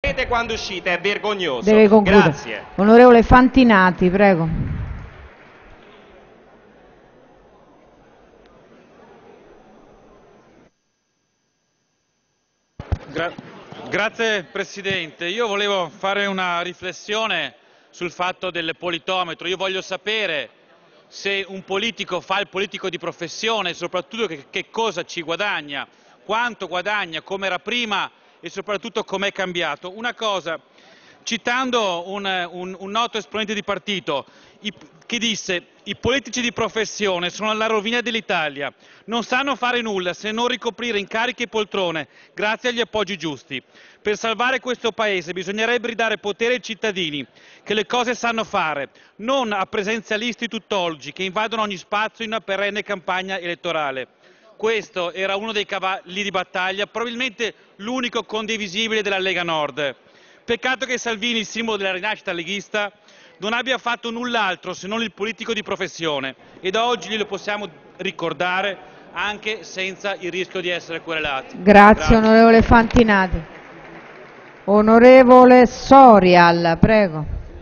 Vedete quando uscite, è vergognoso. Deve concludere. Grazie. Onorevole Fantinati, prego. Grazie Presidente, io volevo fare una riflessione sul fatto del politometro. Io voglio sapere se un politico fa il politico di professione, soprattutto che cosa ci guadagna, quanto guadagna, come era prima e soprattutto com'è cambiato. Una cosa, citando un noto esponente di partito che disse: i politici di professione sono la rovina dell'Italia, non sanno fare nulla se non ricoprire incarichi e poltrone grazie agli appoggi giusti. Per salvare questo Paese bisognerebbe ridare potere ai cittadini che le cose sanno fare, non a presenzialisti tuttologi che invadono ogni spazio in una perenne campagna elettorale. Questo era uno dei cavalli di battaglia, probabilmente l'unico condivisibile della Lega Nord. Peccato che Salvini, il simbolo della rinascita leghista, non abbia fatto null'altro se non il politico di professione, e da oggi glielo possiamo ricordare anche senza il rischio di essere querelati. Grazie onorevole Fantinati. Onorevole Sorial, prego.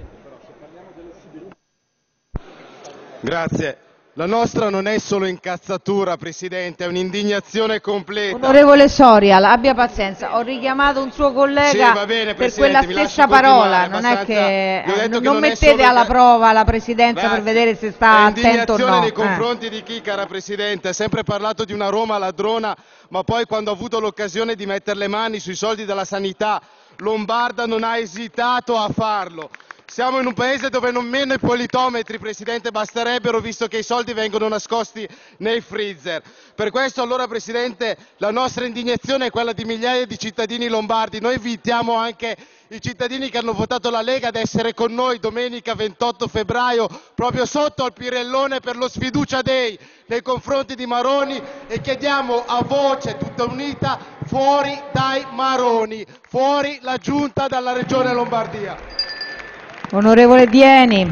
Grazie. La nostra non è solo incazzatura, Presidente, è un'indignazione completa. Onorevole Sorial, abbia pazienza, ho richiamato un suo collega Sì, va bene, per quella stessa parola, non è che non mettete alla prova la Presidenza per vedere se sta attento o no. Indignazione nei confronti di chi, cara Presidente, ha sempre parlato di una Roma ladrona, ma poi quando ha avuto l'occasione di mettere le mani sui soldi della sanità lombarda non ha esitato a farlo. Siamo in un paese dove nemmeno i politometri, Presidente, basterebbero, visto che i soldi vengono nascosti nei freezer. Per questo allora, Presidente, la nostra indignazione è quella di migliaia di cittadini lombardi. Noi invitiamo anche i cittadini che hanno votato la Lega ad essere con noi domenica 28 febbraio, proprio sotto al Pirellone per lo sfiducia day nei confronti di Maroni, e chiediamo a voce tutta unita: fuori dai Maroni, fuori la Giunta dalla Regione Lombardia. Onorevole Dieni.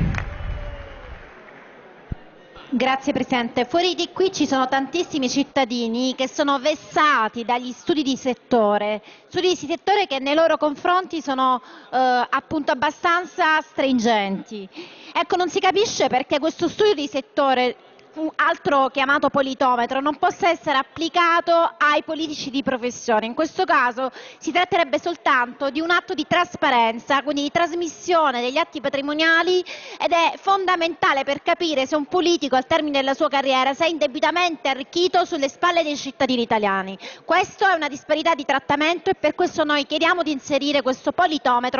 Grazie Presidente. Fuori di qui ci sono tantissimi cittadini che sono vessati dagli studi di settore che nei loro confronti sono appunto abbastanza stringenti. Ecco, non si capisce perché questo studio di settore, altro chiamato politometro, non possa essere applicato ai politici di professione. In questo caso si tratterebbe soltanto di un atto di trasparenza, quindi di trasmissione degli atti patrimoniali, ed è fondamentale per capire se un politico al termine della sua carriera si è indebitamente arricchito sulle spalle dei cittadini italiani. Questo è una disparità di trattamento e per questo noi chiediamo di inserire questo politometro